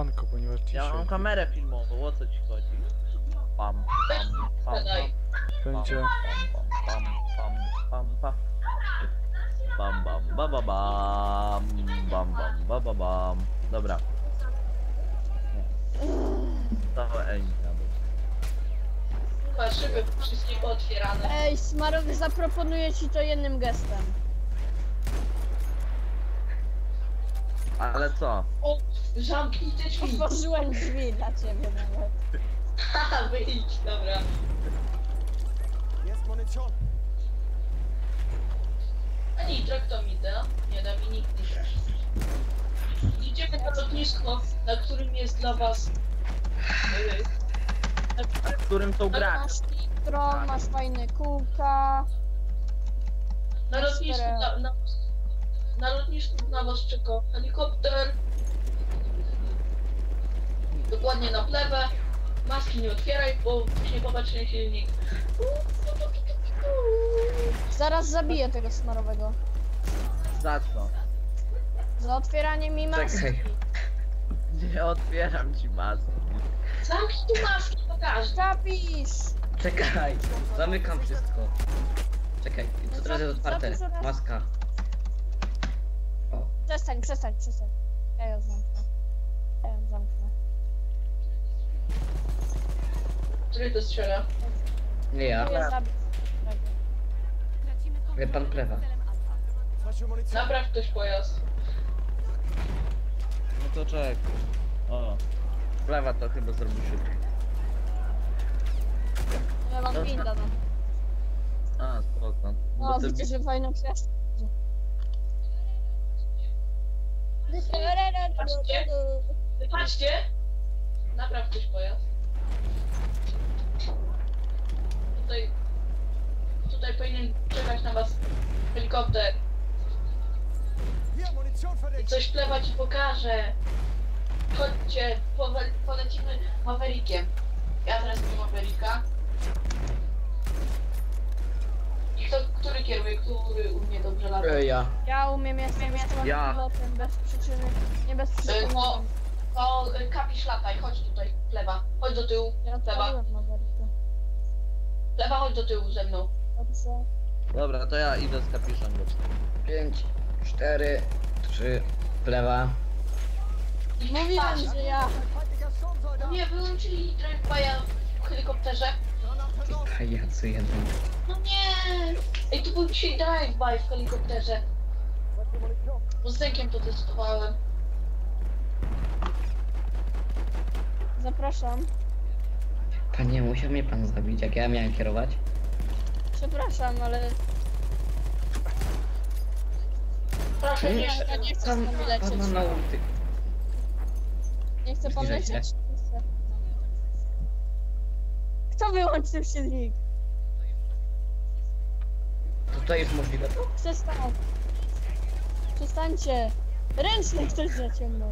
siemanko, ponieważ Ja dzisiaj mam kamerę filmową, o co ci chodzi? Pam, pam, pam, pam, będzie... pam, pam, pam, pam, pam, bam, bam, ba, ba, bam, bam, bam, ba, ba, bam. Dobra. Całe Enia. Chyba szyby wszystkie pootwierane. Ej, Smarowy, zaproponuję ci to jednym gestem. Ale co? O, zamknij te drzwi. Otworzyłem drzwi dla ciebie nawet. Haha, wyjdź, dobra. Jest Munition. A nitro, kto mi da? Nie da mi nikt nitro. Idziemy na lotnisko, na którym jest dla was... W którym są gracze? Masz nitro, masz fajne kółka. Na lotnisku na lotnisku na was czeka helikopter. Dokładnie na plewę. Maski nie otwieraj, bo później popatrz na silnik. Zaraz zabiję tego Smarowego. Za co? Za otwieranie mi maski. Czekaj. Nie otwieram ci maski. Zamknij tu maski, pokaż. Zapisz! Czekaj, zamykam wszystko. Czekaj, co teraz jest otwarte? Maska. O, Przestań. Ja ją zamknę. Który to strzela? nie ja. Próbuję zabić. Wie pan plewa. Stracił Munition. Napraw ktoś pojazd. No to czekaj. O. Plewa to chyba zrobi szybko. Ja mam winda, no. A, spoko. O, Bo ty widzę, że fajną książkę. Patrzcie! Napraw ktoś pojazd. Tutaj powinien czekać na was helikopter. Hier Munition I verdeckt. coś plewa ci pokaże. Chodźcie, polecimy Maverickiem. Ja teraz nie Mavericka. I który kieruje, który umie dobrze latać? Ja. Ja umiem, jestem Ja. pilotem bez przyczyny. Nie bez przyczyny. To kapisz lataj, chodź tutaj, plewa. Chodź do tyłu, Ja plewa. odpaliłem Maverica. Plewa, chodź do tyłu ze mną. Dobrze. Dobra, to ja idę z kapiszem do 5, 4, 3, plewa. Mówiłem, że ja. Feindlicher Sturmsoldat. Nie, wyłączyli drive-by'a w helikopterze. Granate los. Pajacu jeden. No nie! Ej, tu był dzisiaj drive-by w helikopterze. Stracił Munition. Bo z Zenkiem to testowałem. Zapraszam. Panie, musiał mnie pan zabić, jak ja miałem kierować. Przepraszam, ale Proszę, nie. ja nie chcę z nami lecieć. Pan ma na ulty. Nie chce pan Zbliżaj się. lecieć? Nie chcę. Kto wyłączył silnik? Tutaj jest możliwe to? Przestań. Przestańcie. Ręczny ktoś zaciągnął.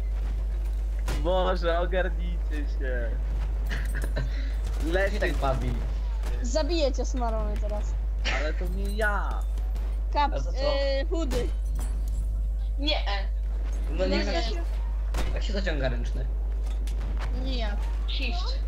Boże, ogarnijcie się. Nie Lepiej, tak bawi. Zabiję cię Smarowy teraz. ale to nie ja. Kap, A za co? chudy. Nie. No nie Nie, tak się, tak się zaciąga ręczny. Nie ja. Shift.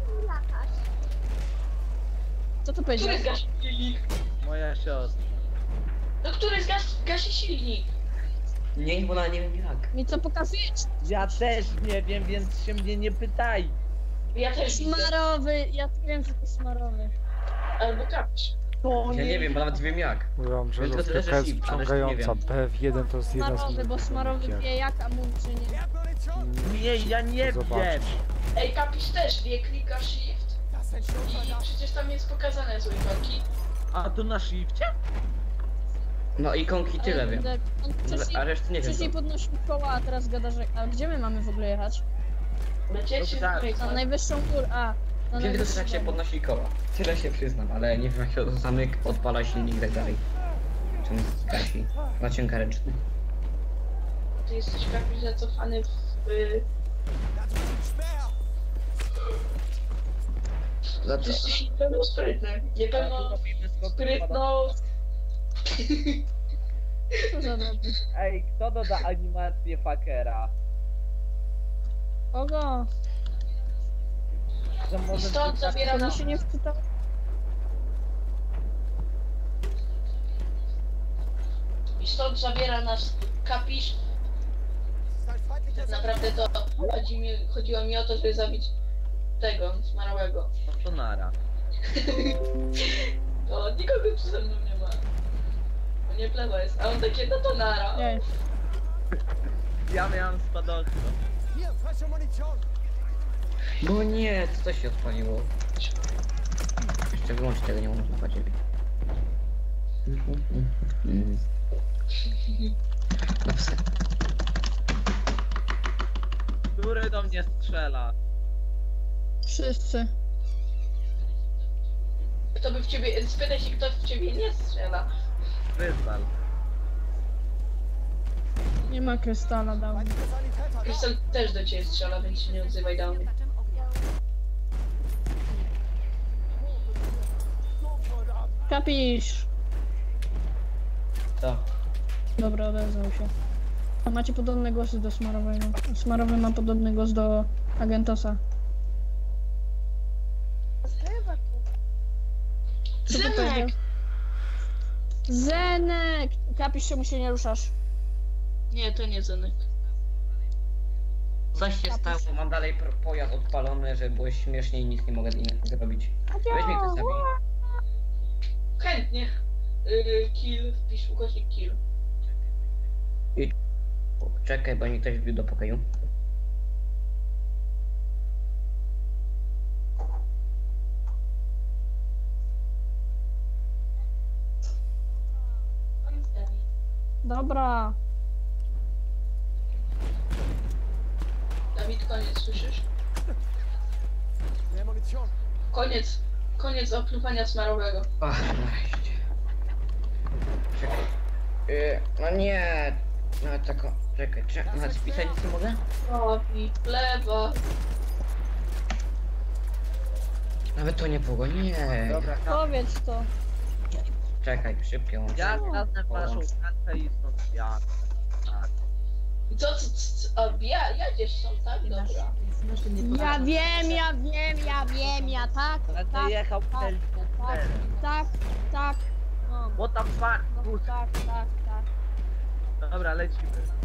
Co tu Który powiedział? zgasi silnik? Moja siostra. No który gasi silnik? Nie, bo ona nie wiem jak. Mi co pokazujecie? Ja też nie wiem, więc się mnie nie pytaj. Ja też widzę. Smarowy, ja wiem, że to Smarowy. Albo kapisz. To Ja nie wiem, bo nawet nie wiem jak. Mówiłam, że Tylko tyle, że rozgrywka jest shift, ale nie wciągająca. BF1 to jest jeden z Smarowy, bo Smarowy gier. wie jak, a mówczy nie. Hier Munition. Nie, ja nie Zobacz. wiem. Ej, kapisz też wie, klika shift. Das sind I Sturmsoldat. przecież tam jest pokazane złe ikonki. A to na shifcie? No ikonki tyle wiem. On wcześniej, A reszty nie wiem. wcześniej podnosił koła, a teraz gada, że... A gdzie my mamy w ogóle jechać? Leciecie No tak. Na najwyższą górę, a. Na Wiem tylko, że najwyższą tak się górę. podnosi koła. Tyle się przyznam, ale nie wiem jak się zamyk, odpala silnik i tak dalej. Czym gasi. Naciąga ręczny. Ty jesteś kapisz zacofany w... Das ist ein Speer. Za Ty co? jesteś niepełnosprytny. Robimy skok Sprytno. Co za drogi. Ej, kto doda animację fakera? Kogo? I stąd zabiera To mi nas... się nie wczytało. I stąd zabiera nas kapisz. Ist ein feindlicher Tak naprawdę to chodziło mi o to, żeby zabić tego zmarłego. No to nara. To nikogo tu ze mną nie ma. To nie plewa jest, a on takie, no to nara. Nie. Ja miałem spadochron. Hier, frische Munition. Bo nie, co się odpaliło? Jeszcze wyłączyć tego nie można chodzić. No psy. Który do mnie strzela? Wszyscy. Kto by w ciebie, spytaj się, kto w ciebie nie strzela. Krystal. Nie ma krystala dawno. Feindliche Sanitäter da. Krystal też do ciebie strzela, więc się nie odzywaj do mnie. Sturmsoldaten. Kapisz! Co? Dobra, odezwał się. A macie podobne głosy do Smarowego. Smarowy ma podobny głos do Agentosa. Co ty powiedział? Zenek! Zenek! Kapisz, czemu się nie ruszasz? Nie, to nie Zenek. Coś się stało, mam dalej pojazd odpalony, że było śmiesznie i nic nie mogę zrobić. Weź mnie ktoś zabij. Chętnie. Kill, wpisz ukośnik kill. Czekaj, bo mi ktoś wbił do pokoju. Dobra. Dawid, koniec, słyszysz? Mehr Munition. Koniec opluwania smarowego. Ach, nareszcie. Czekaj. No nie. No tako. Czekaj, nawet spisać nic nie mogę? Robi, lewa. Nawet to nie pogo, nie. Dobra, Powiedz to. Czekaj, szybko. ja znalazłem waszą kartę i stąd ja. Tak. I co, jedziesz są, tak? Dobra. Ja tak, Będę tak, jechał tak, helikopterem. tak. No, What the fuck? no, Kurde. tak. Dobra, lecimy.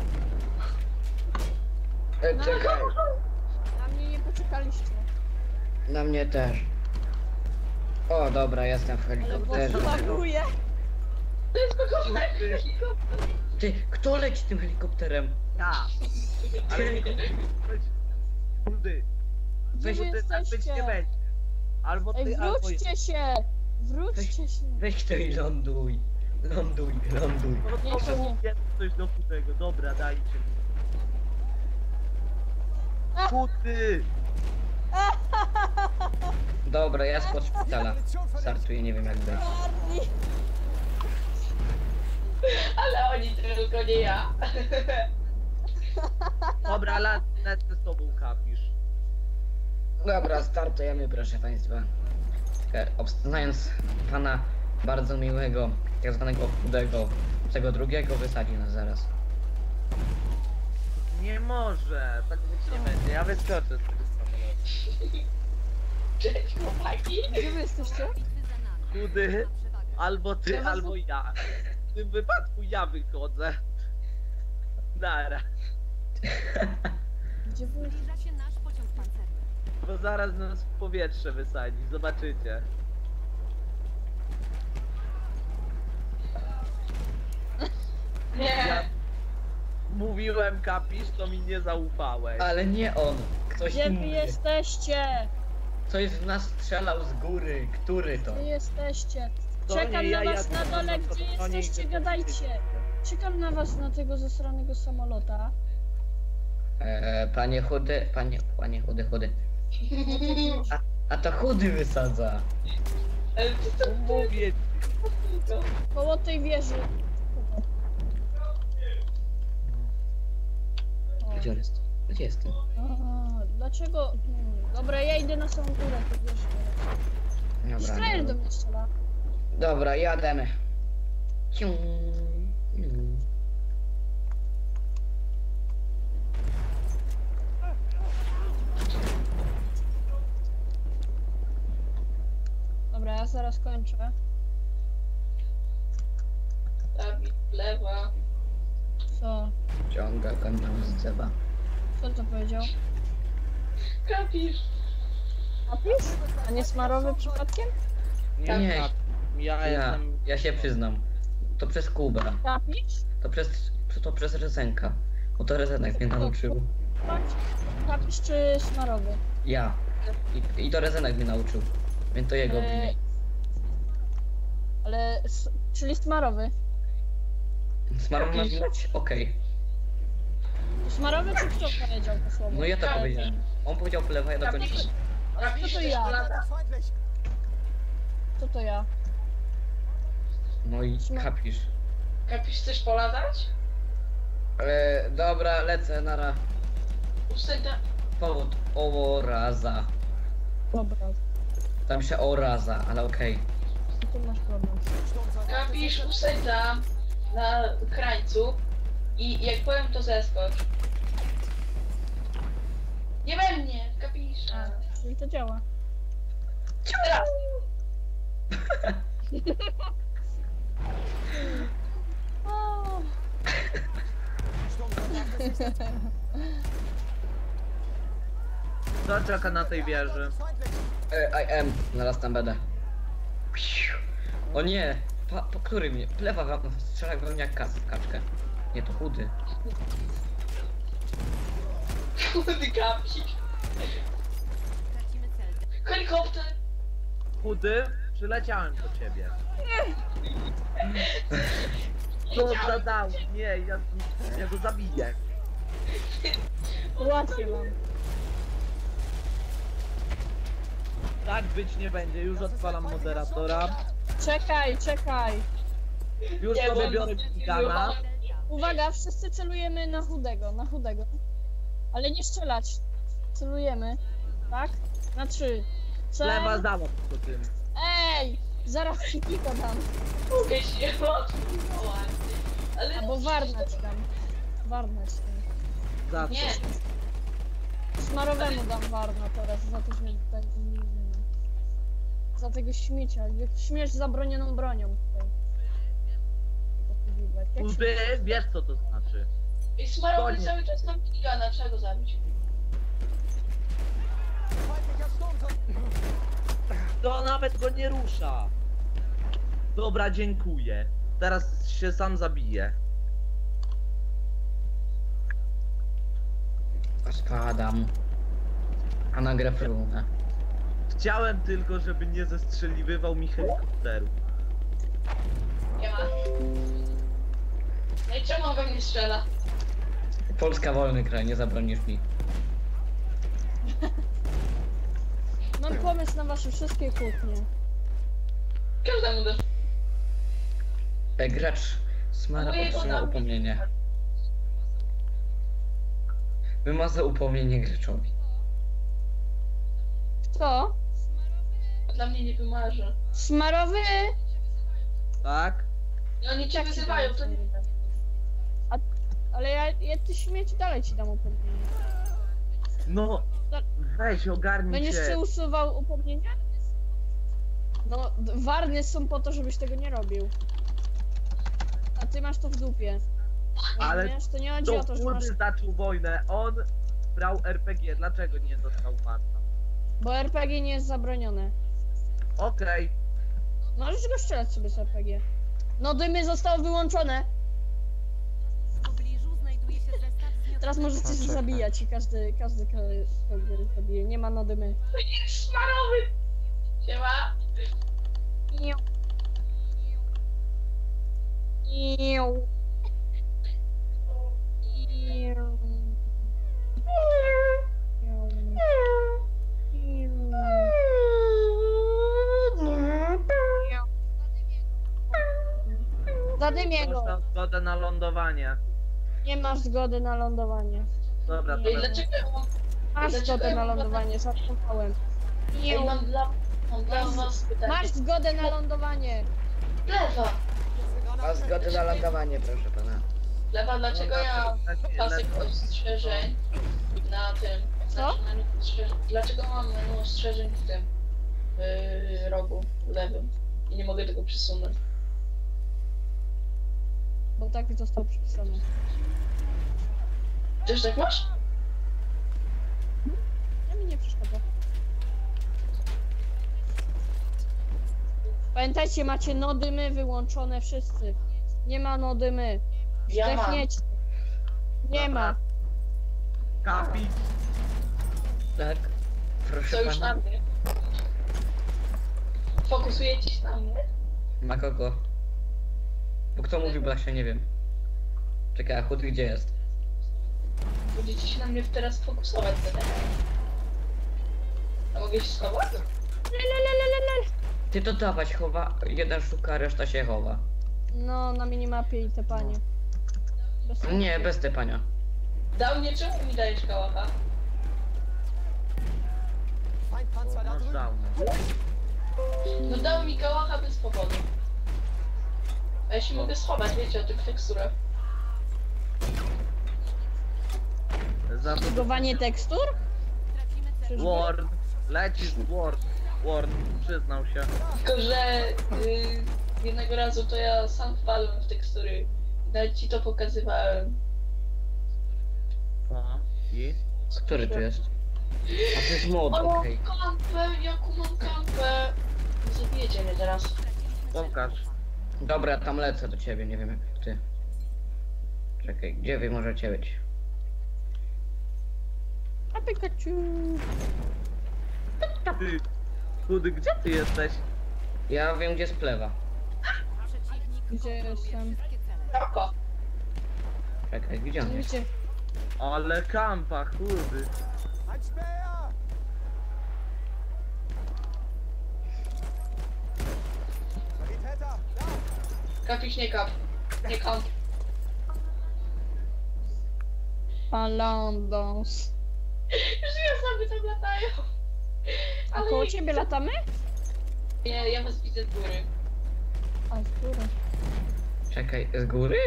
Czekaj. Na mnie nie poczekaliście. Na mnie też. O, dobra, jestem w Ale helikopterze. postaguję. To jest kogoś helikopter. Ty, kto leci tym helikopterem? Ja. Ale nie Kurde. Gdzie wy Kurde, tak być nie jesteście? będzie. Albo Ej, ty, albo ja. wróćcie się! Wróćcie się! Weź to i ląduj. Ląduj. No Nie, to to nie. jest coś do chudego. Dobra, dajcie mi. A! Chudy! Dobra, ja spod szpitala. Startuję, nie wiem jak być. Charlie! Ale oni tylko nie ja. Dobra, lecę z tobą, kapisz. Dobra, startujemy, proszę państwa. Znając pana bardzo miłego, tak zwanego chudego, tego drugiego wysadzi nas zaraz. Nie może, tak być nie będzie. Ja wyskoczę z tego samolotu. Cześć chłopaki. Gdzie wy jesteście? Chudy, albo ty, albo ja. W tym wypadku ja wychodzę. Nara. Gdzie wy? Zbliża się nasz pociąg pancerny. Bo zaraz nas w powietrze wysadzi, zobaczycie. Nie. Mówiłem, kapisz, to mi nie zaufałeś. Ale nie on, ktoś Gdzie wy inny. jesteście? Ktoś w nas strzelał z góry, który to? Gdzie jesteście? To Czekam nie na ja, was ja na to dole, to gdzie to nie jesteście, idę, gadajcie. Czekam na was na tego zasranego samolota. Panie chudy. A to chudy wysadza. Ale ty to Mówię ci. Koło tej wieży. Gdzie on jest? Gdzie jestem? Aha, dlaczego? Dobra, ja idę na samą górę, to wiesz. Israel do mnie strzela. Dobra, jademy. Ciu. ja zaraz kończę. Dawid, lewa. Co? Ciąga kanał z drzewa. Co to powiedział? Kapisz? Napis? A nie smarowy przypadkiem? Nie, Ja jestem... ja się przyznam. To przez Kubę. Kapisz? To przez Rezenka. Bo to Rezenek mnie nauczył. Kapisz czy smarowy? Ja. I to Rezenek mnie nauczył. Więc to jego wina. Ale, czyli smarowy. Smarą masz grać? Okej. Smarowy czy kto powiedział to słowo? No ja tak powiedziałem. On powiedział plewa, ja dokończyłem. Kapisz to też ja. polata? Feindlich! Co to ja? No i kapisz. Kapisz, chcesz polatać? Dobra, lecę, nara. Ustań tam. Powód oraza. Dobra, Tam się oraza, ale okej. tu masz problem. Kapisz, ustań tam. Na krańcu. I jak powiem, to zeskocz. Nie we mnie, kapisz. Czyli to działa. Teraz. O, Kto czeka na tej wieży? I am, zaraz tam będę. O nie! Po który mnie? Plewa strzela we mnie jak kaczkę. Nie, to chudy. Chudy kapisz. Tracimy cel. Helikopter. Chudy? Przyleciałem do ciebie. Co zadałem? Nie, ja go zabiję. łatwiej mam. Tak być nie będzie, już odpalam moderatora. Czekaj. Już Nie, sobie bo- biorę Gigana. Uwaga, wszyscy celujemy na chudego. Ale nie strzelać. Celujemy. Tak? Na 3. Lewa załap po tym. Ej! Zaraz ci piko dam. Mogę się odwołać. Ale Albo warna ci dam. Warna ci dam. Za nie. Smarowemu dam warna teraz, za to, że tutaj nie wiem. Za tego śmiecia. Śmiesz z zabronioną bronią tutaj. Jak się- Chudy, wiesz co to znaczy. I smarowy Koniec. cały czas nam gigana, trzeba go zabić. Feindlicher Sturmtrupp! To nawet go nie rusza. Dobra, dziękuję. Teraz się sam zabiję. Spadam. A na grę próbę. Chciałem tylko, żeby nie zestrzeliwywał mi helikopteru. Nie ma. No i czemu on we mnie strzela? Polska wolny kraj, nie zabronisz mi. Mam pomysł na wasze wszystkie kłótnie. Każdemu dasz. Gracz Smara otrzymał upomnienie. Wymaza upomnienie graczowi. Kto? Dla mnie nie wymarzy. Smarowy! Tak? I oni cię Jak ci wyzywają, dam to nie... upomnienie? Ale ja ty śmieci dalej ci dam upomnienie. No, weź ogarnij Będziesz się. ty usuwał upomnienia? No, warny są po to, żebyś tego nie robił. A ty masz to w dupie. Ale Rozumiesz? To nie chodzi o To to, że masz... Chudy zaczął wojnę, on brał RPG, dlaczego nie dostał marta? Bo RPG nie jest zabronione. Okej, Możesz go strzelać sobie z RPG. No dymy zostały wyłączone. W pobliżu znajduje się zestaw z Teraz możecie się Poczekaj. zabijać i każdy zabije. Nie ma no dymy. Smarowy! Siema! Iu. Iu. Iu. Zadymię go. proszę o zgodę na lądowanie. Nie masz zgody na lądowanie. Dobra, to Ej, będę. dlaczego ja mam... Masz Dlaczego zgodę ja na mam- lądowanie, żartowałem. Ej, mam dla was pytanie. Masz zgodę na lądowanie. Lewa! A zgody na lądowanie, proszę pana. Lewa, dlaczego ja mam pasek ostrzeżeń na tym? Co? Znaczy menu ostrzeżeń. Dlaczego mam menu ostrzeżeń w tym? rogu lewym. I nie mogę tego przesunąć. Bo tak został przypisany. Też tak masz? Ja mi nie przeszkadza. Pamiętajcie, macie nodymy wyłączone wszyscy. Nie ma nodymy. Ja mam. Zdechniecie. Nie ma. Kapi. Tak. Proszę To już na pana. mnie. Fokusujecie się na mnie? Na kogo? Bo kto mówił, bo ja się nie wiem. Czekaj, a chudy gdzie jest? Będziecie się na mnie teraz fokusować wtedy. A mogę się schować? Ty to dawać chowa. Jeden szuka, reszta się chowa. No, na minimapie i te panie. Bez sensu. Nie, bez te pania. Dał mnie, czemu mi dajesz kałacha? Feindpanzer da drüben. Down. No dał mi kałacha bez powodu. A ja się mogę schować, wiecie, o tych teksturach. Za to Budowanie tekstur? Tracimy cel. Warn. Lecisz Warn. Warn. Przyznał się. Tylko, że jednego razu to ja sam wpadłem w tekstury. Nawet ci to pokazywałem. O. I? Który tu jest? A to jest mod, O, okej. kampę, jaką mam kampę. Zabijecie mnie teraz. Pokaż. Dobra, tam lecę do ciebie, nie wiem jak ty. Czekaj, gdzie wy możecie być? A Pikachu. Ty. Chudy, gdzie ty jesteś? Ja wiem gdzie splewa. Przeciwnik Gdzie jestem? wszystkie cele. Roko. Czekaj, gdzie on jest? Gdzie? Ale kampa, chudy. Ein Speer! Sanitäter, da! Kapisz, nie kap. Nie kamp. Palandons. Już ja sobie tam latają. A Ale koło ciebie latamy? nie, ja was widzę z góry. A, z góry. Czekaj, z góry?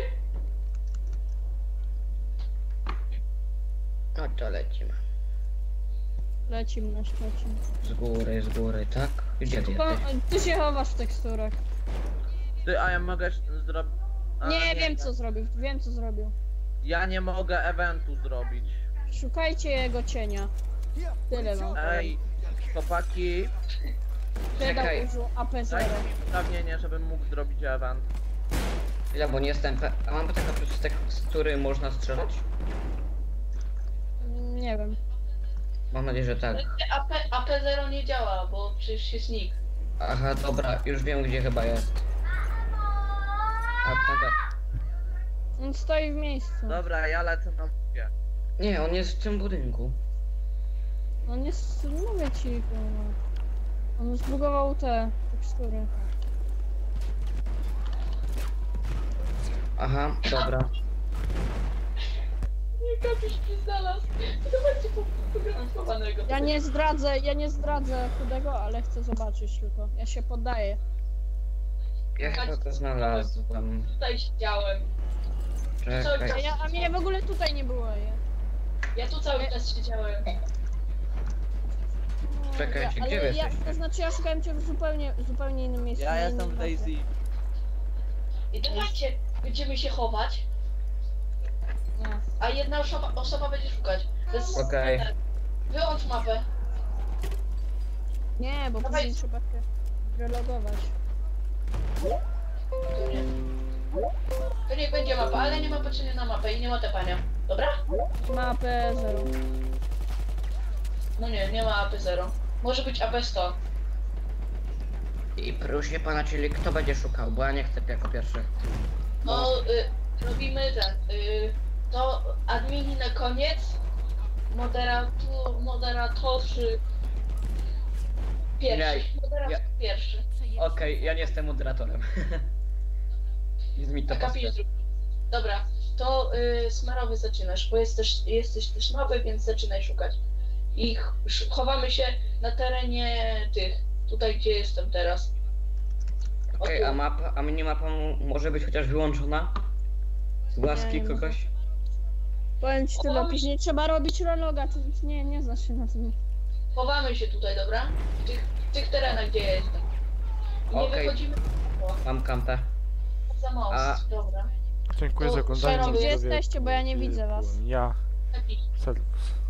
No to lecimy. Lecimy na Szczecin. Z góry, tak? Gdzie ty jesteś? Ty się chowasz w teksturach. Ty, a ja mogę zrobić... Nie, wiem co zrobił, wiem co zrobił. Ja nie mogę eventu zrobić. Szukajcie jego cienia. Hier, Tyle wam. Ej, chłopaki, Wydał Czekaj. użył AP0. dajcie mi uprawnienie, żebym mógł zrobić event. Ja, bo nie jestem A mam pytanie, przez tekstury można strzelać? Nie wiem. Mam nadzieję, że tak. AP0 nie działa, bo przecież jest nick. Aha, dobra, już wiem gdzie chyba jest. A, dobra. On stoi w miejscu. Dobra, ja lecę na mówię. Nie, on jest w tym budynku. On jest, mówię ci, kurwa. On zbugował te tekstury. Aha, dobra. Nie kapisz mi znalazł. Zobaczcie pogramowanego. Ja nie zdradzę chudego, ale chcę zobaczyć tylko. Ja się poddaję. Ja chyba to znalazłem. Tutaj siedziałem. Czekaj. A mnie w ogóle tutaj nie było. Ja tu cały czas siedziałem. No, Czekajcie, ale gdzie wy ja, jesteście? to znaczy ja szukałem cię w zupełnie innym miejscu. Ja na jestem innym w mapie. Daisy. I dawajcie, będziemy się chować, Nie. a jedna osoba będzie szukać. To jest Okej. Wyłącz mapę. Nie, bo Dawaj. później trzeba relogować. Tu nie. To niech będzie mapa, ale nie ma patrzenia na mapę i nie ma tepania. Dobra? Mapę 0. No nie ma AP0. Może być AP100. I proszę pana, czyli kto będzie szukał, bo ja nie chcę jako pierwszy. No, robimy ten. To admini na koniec. Moderatorzy pierwszy. Nie, Moderator ja- pierwszy. Przejęliśmy Okej, ja nie jestem moderatorem. Jest mi to Taka pasuje. pięć. Dobra, to Smarowy zaczynasz, bo jesteś też nowy, więc zaczynaj szukać. I chowamy się na terenie tych, tutaj gdzie jestem teraz. Okej, a minimapa może być chociaż wyłączona? Z łaski Nie, nie kogoś? Powiem ci tyle, później trzeba robić reloga, to nie znasz się na tym. Chowamy się tutaj, dobra? W tych terenach, gdzie ja jestem. I nie Okej. wychodzimy Mam kampę. za most, A- dobra. Dziękuję za To oglądanie. Sharon, gdzie widzowie. jesteście, bo ja nie widzę was. Byłem Ja, Napisz. Servus.